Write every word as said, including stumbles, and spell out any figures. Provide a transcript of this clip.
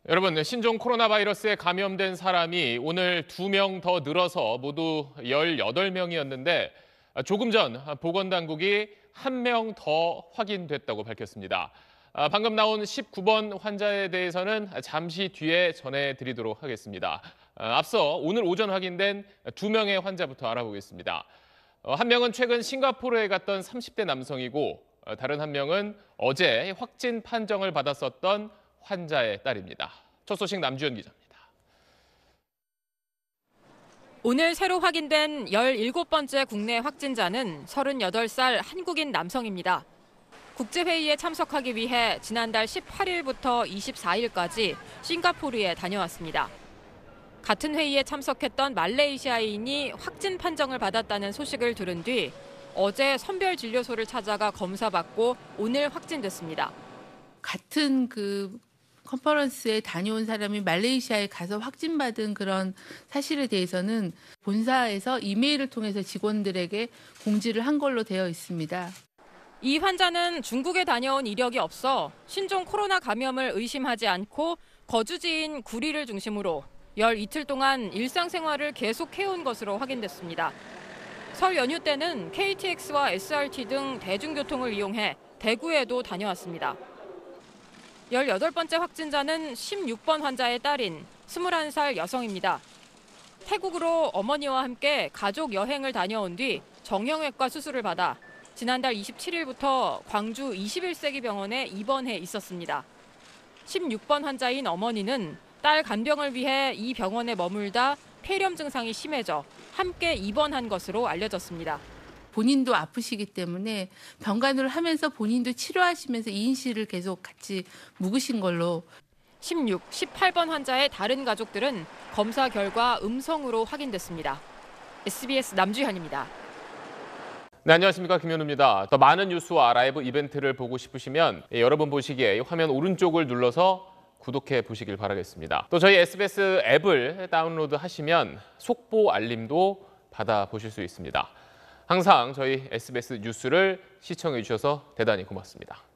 여러분, 신종 코로나 바이러스에 감염된 사람이 오늘 두 명 더 늘어서 모두 열여덟 명이었는데 조금 전 보건당국이 한 명 더 확인됐다고 밝혔습니다. 방금 나온 십구 번 환자에 대해서는 잠시 뒤에 전해드리도록 하겠습니다. 앞서 오늘 오전 확인된 두 명의 환자부터 알아보겠습니다. 한 명은 최근 싱가포르에 갔던 삼십 대 남성이고 다른 한 명은 어제 확진 판정을 받았었던 환자의 딸입니다. 첫 소식 남주현 기자입니다. 오늘 새로 확인된 열일곱 번째 국내 확진자는 서른여덟 살 한국인 남성입니다. 국제회의에 참석하기 위해 지난달 십팔 일부터 이십사 일까지 싱가포르에 다녀왔습니다. 같은 회의에 참석했던 말레이시아인이 확진 판정을 받았다는 소식을 들은 뒤 어제 선별진료소를 찾아가 검사받고 오늘 확진됐습니다. 같은 그 컨퍼런스에 다녀온 사람이 말레이시아에 가서 확진받은 그런 사실에 대해서는 본사에서 이메일을 통해서 직원들에게 공지를 한 걸로 되어 있습니다. 이 환자는 중국에 다녀온 이력이 없어 신종 코로나 감염을 의심하지 않고 거주지인 구리를 중심으로 열 이틀 동안 일상생활을 계속해온 것으로 확인됐습니다. 설 연휴 때는 케이티엑스와 에스알티 등 대중교통을 이용해 대구에도 다녀왔습니다. 열여덟 번째 확진자는 십육 번 환자의 딸인 스물한 살 여성입니다. 태국으로 어머니와 함께 가족 여행을 다녀온 뒤 정형외과 수술을 받아 지난달 이십칠 일부터 광주 이십일 세기 병원에 입원해 있었습니다. 십육 번 환자인 어머니는 딸 간병을 위해 이 병원에 머물다 폐렴 증상이 심해져 함께 입원한 것으로 알려졌습니다. 본인도 아프시기 때문에 병간호를 하면서 본인도 치료하시면서 이인실을 계속 같이 묵으신 걸로. 십육, 십팔 번 환자의 다른 가족들은 검사 결과 음성으로 확인됐습니다. 에스비에스 남주현입니다. 네, 안녕하십니까. 김현우입니다. 더 많은 뉴스와 라이브 이벤트를 보고 싶으시면 여러분 보시기에 화면 오른쪽을 눌러서 구독해 보시길 바라겠습니다. 또 저희 에스비에스 앱을 다운로드 하시면 속보 알림도 받아보실 수 있습니다. 항상 저희 에스비에스 뉴스를 시청해 주셔서 대단히 고맙습니다.